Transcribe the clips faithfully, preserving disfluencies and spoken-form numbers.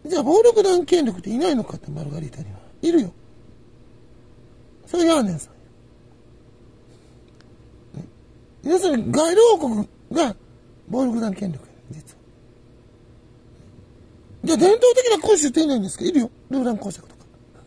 じゃあ暴力団権力っていないのかって、マルガリータには。いるよ。それがヤーネンさん。ね、要するにガイル王国が暴力団権力やね、実は。じゃあ伝統的な公衆っていないんですか？いるよ。ルーラン公爵とか。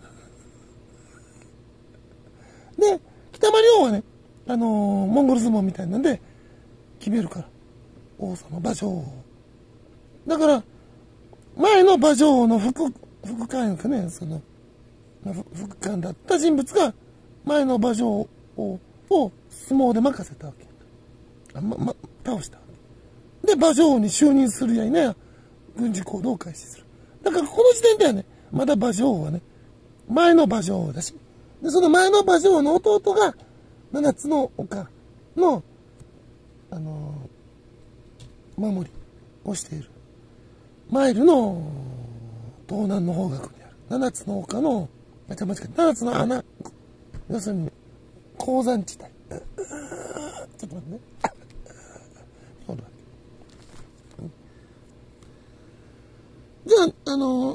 で、北間亮はね、あのー、モンゴル相撲みたいなんで決めるから。王様、馬上王。だから、前の馬上王の副、副官かね、その、副官だった人物が、前の馬上王を相撲で任せたわけ。あ、ま、ま、倒したわけ。で、馬上王に就任するやいなや、軍事行動を開始する。だから、この時点ではね、まだ馬上王はね、前の馬上王だし、で、その前の馬上王の弟が、七つの丘の、あのー、守りをしている。マイルの東南の方角にある。七つの丘の、あ、ちょ、間違えた。七つの穴。要するに、鉱山地帯。ちょっと待ってね。ほら。じゃあ、あのー、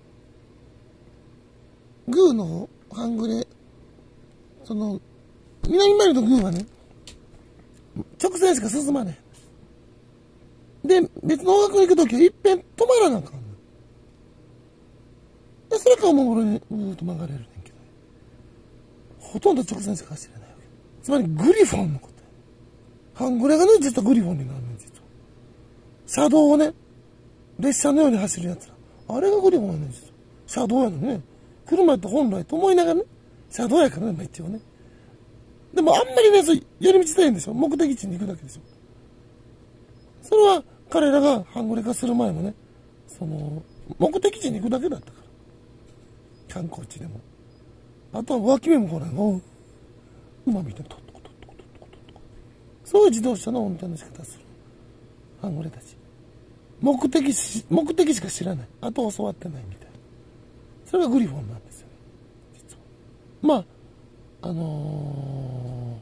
グーの半グレ、その、南マイルとグーはね、直線しか進まない。で、別の方角に行くときは一遍止まらなあかんの。で、それからモンゴルにぐーっと曲がれるねんけど、ほとんど直線しか走れないわけ。つまりグリフォンのことや。半グレがね、実はグリフォンになるねん、実は。車道をね、列車のように走るやつら。あれがグリフォンやねん、実は。車道やのね。車やったら本来と思いながらね、車道やからね、まあ、一応ね。でもあんまりね、そう寄り道せんでしょ。目的地に行くだけでしょ。それは彼らが半グレ化する前もね、その、目的地に行くだけだったから。観光地でも。あとは脇目もほら、もう、馬みたいにトットコトットコトットコトットコ。そういう自動車の運転の仕方する。半グレたち。目的し、目的しか知らない。あと教わってないみたいな。それがグリフォンなんですよね。実は。まあ、あの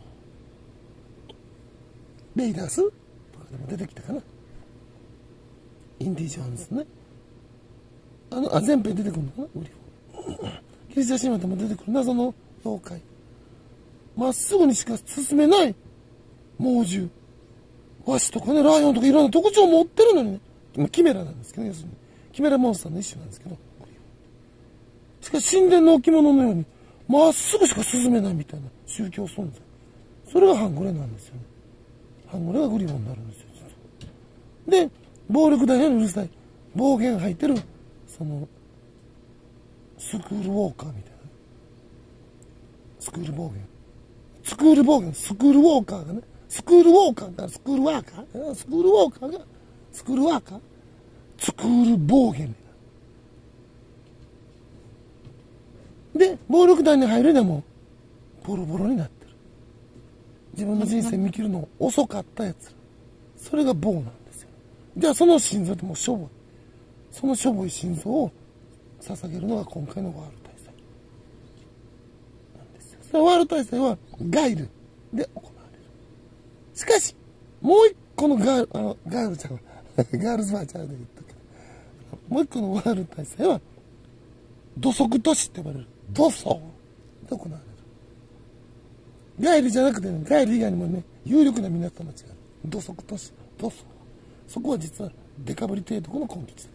ー、レイダースとかでも出てきたかな。インディ・ジョーンズね。あの、あ、全編出てくるのかな、グリフォン。ギリシャ神話でも出てくる謎の妖怪。まっすぐにしか進めない猛獣。ワシとかね、ライオンとかいろんな特徴を持ってるのにね。キメラなんですけどね、要するに。キメラモンスターの一種なんですけど。しかし神殿の置物のように、まっすぐしか進めないみたいな宗教存在。それがハングレなんですよね。ハングレがグリフォンになるんですよ。で、暴力団よりうるさい。暴言吐いてる、その、スクールウォーカーみたいな。スクール暴言。スクール暴言、スクールウォーカーがね、スクールウォーカーがスクールワーカースクールウォーカーがスクールワーカースクール暴言で、暴力団に入るでも、ボロボロになってる。自分の人生見切るの遅かったやつら。それが暴なんですよ。じゃあその心臓ってもうしょぼい。そのしょぼい心臓を捧げるのが今回のワール大祭なんですよ。そのワール大祭はガイルで行われる。しかし、もう一個のガール、あの、ガールちゃんは、ガールズバーチャーで言ったけど、もう一個のワール大祭は、土足都市って呼ばれる。土足で行われる。ガイルじゃなくてね、ガイル以外にもね、有力な港町がある。土足都市、土足。そこは実はデカブリ提督の根拠地だ。